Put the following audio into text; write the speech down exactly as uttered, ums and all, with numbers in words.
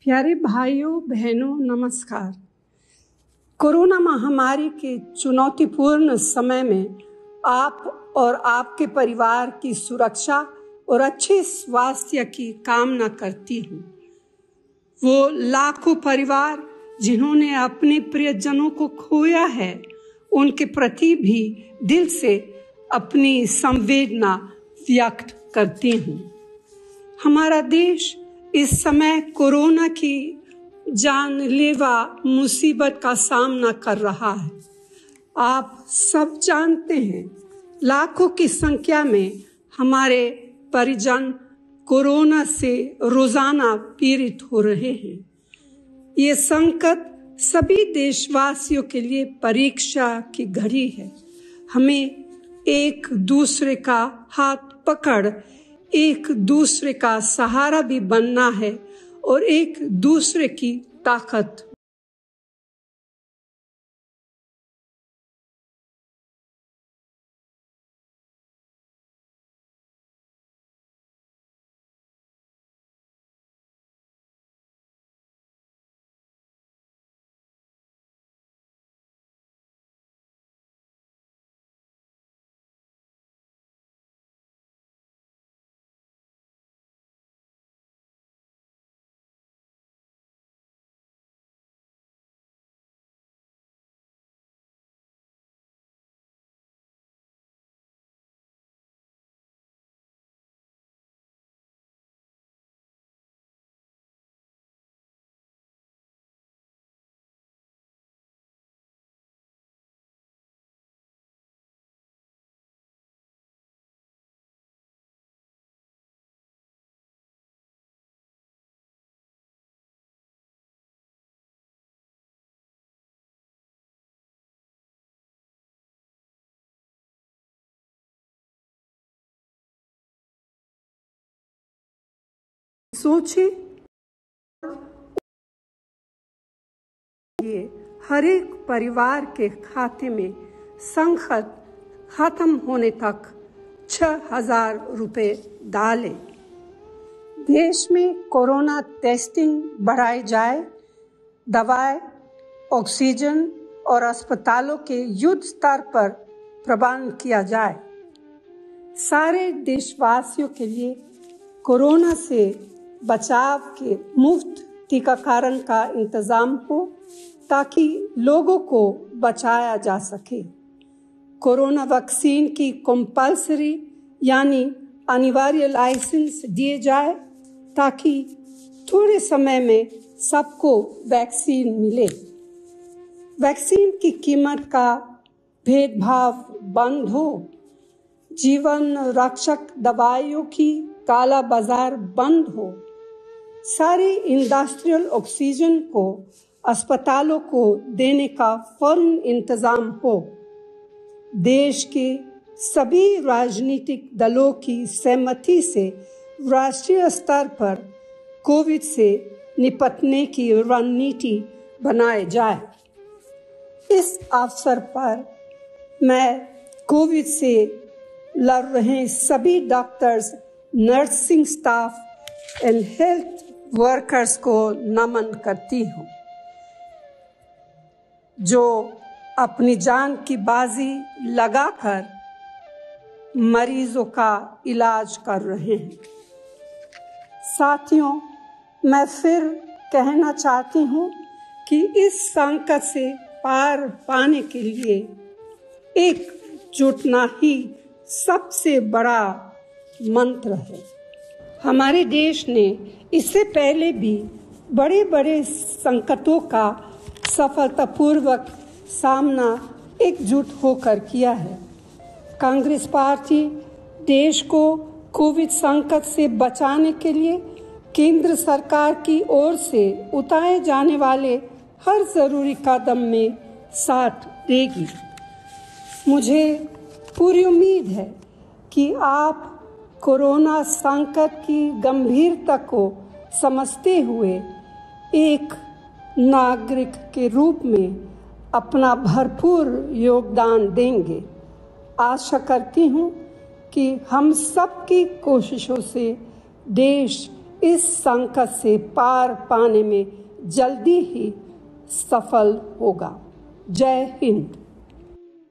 प्यारे भाइयों बहनों नमस्कार। कोरोना महामारी के चुनौतीपूर्ण समय में आप और आपके परिवार की सुरक्षा और अच्छे स्वास्थ्य की कामना करती हूँ। वो लाखों परिवार जिन्होंने अपने प्रियजनों को खोया है, उनके प्रति भी दिल से अपनी संवेदना व्यक्त करती हूँ। हमारा देश इस समय कोरोना की जानलेवा मुसीबत का सामना कर रहा है। आप सब जानते हैं, लाखों की संख्या में हमारे परिजन कोरोना से रोजाना पीड़ित हो रहे हैं। ये संकट सभी देशवासियों के लिए परीक्षा की घड़ी है। हमें एक दूसरे का हाथ पकड़ एक दूसरे का सहारा भी बनना है और एक दूसरे की ताकत सोचे। ये हर एक परिवार के खाते में संकट खत्म होने तक छह हजार रुपए डाले। देश में कोरोना टेस्टिंग बढ़ाई जाए, दवाएं, ऑक्सीजन और अस्पतालों के युद्ध स्तर पर प्रबंध किया जाए। सारे देशवासियों के लिए कोरोना से बचाव के मुफ्त टीकाकरण का इंतजाम हो ताकि लोगों को बचाया जा सके। कोरोना वैक्सीन की कंपल्सरी यानी अनिवार्य लाइसेंस दिए जाए ताकि थोड़े समय में सबको वैक्सीन मिले। वैक्सीन की कीमत का भेदभाव बंद हो। जीवन रक्षक दवाइयों की काला बाजार बंद हो। सारी इंडस्ट्रियल ऑक्सीजन को अस्पतालों को देने का फौरन इंतजाम हो। देश के सभी राजनीतिक दलों की सहमति से राष्ट्रीय स्तर पर कोविड से निपटने की रणनीति बनाई जाए। इस अवसर पर मैं कोविड से लड़ रहे सभी doctors, nursing staff and health workers को नमन करती हूँ, जो अपनी जान की बाजी लगाकर मरीजों का इलाज कर रहे हैं। साथियों, मैं फिर कहना चाहती हूँ कि इस संकट से पार पाने के लिए एकजुटना ही सबसे बड़ा मंत्र है। हमारे देश ने इससे पहले भी बड़े बड़े संकटों का सफलतापूर्वक सामना एकजुट होकर किया है। कांग्रेस पार्टी देश को कोविड संकट से बचाने के लिए केंद्र सरकार की ओर से उठाए जाने वाले हर जरूरी कदम में साथ देगी। मुझे पूरी उम्मीद है कि आप कोरोना संकट की गंभीरता को समझते हुए एक नागरिक के रूप में अपना भरपूर योगदान देंगे। आशा करती हूँ कि हम सबकी कोशिशों से देश इस संकट से पार पाने में जल्दी ही सफल होगा। जय हिंद।